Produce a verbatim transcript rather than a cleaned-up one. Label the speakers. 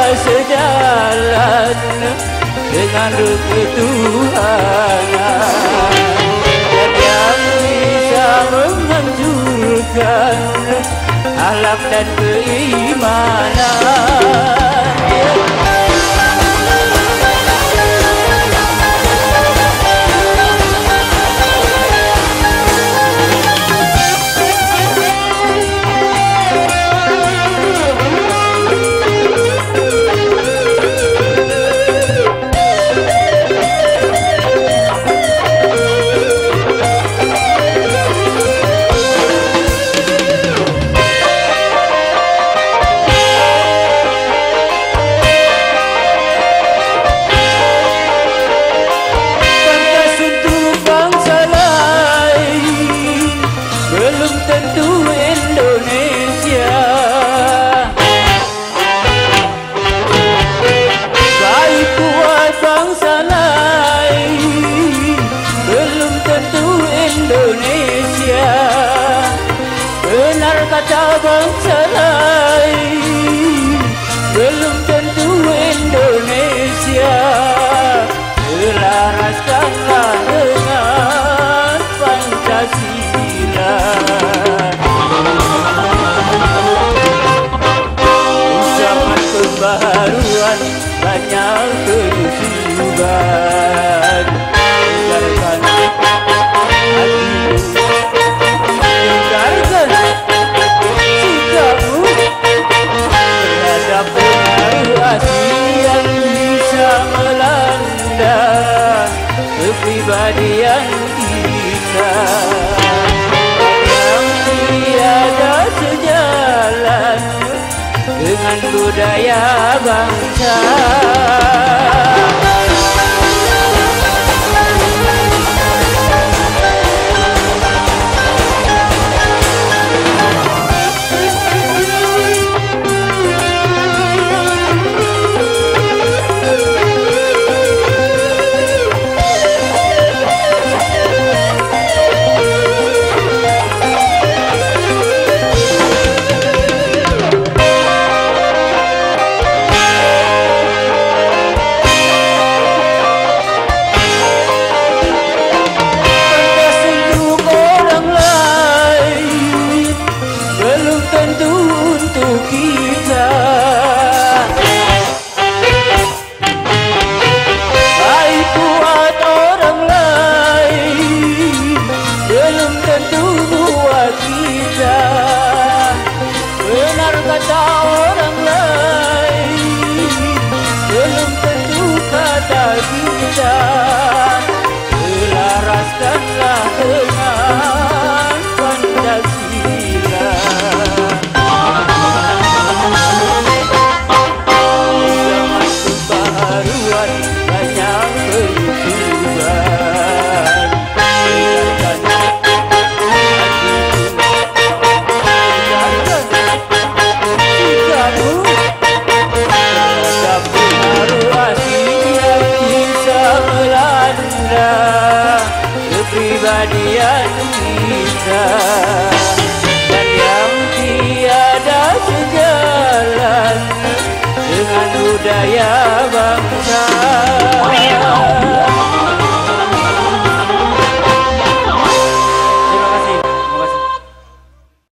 Speaker 1: sejalan dengan ketuhanan, dan yang bisa menghancurkan akhlak dan keimanan. Kata bangsa lain belum tentu Indonesia. Selaraskanlah dengan Pancasila. Zaman pembaharuan banyak kelusugan. Dengarkan hatimu, dengarkan terhadap pengaruh asing yang bisa melanda kepribadian kita, yang tiada sejalan dengan budaya bangsa. Kita baik buat orang lain belum tentu buat kita. Benar kata orang lain belum tentu kata kita. Selaraskanlah dengan Pancasila. Kepribadian kita, dan yang tiada sejalan dengan budaya bangsa.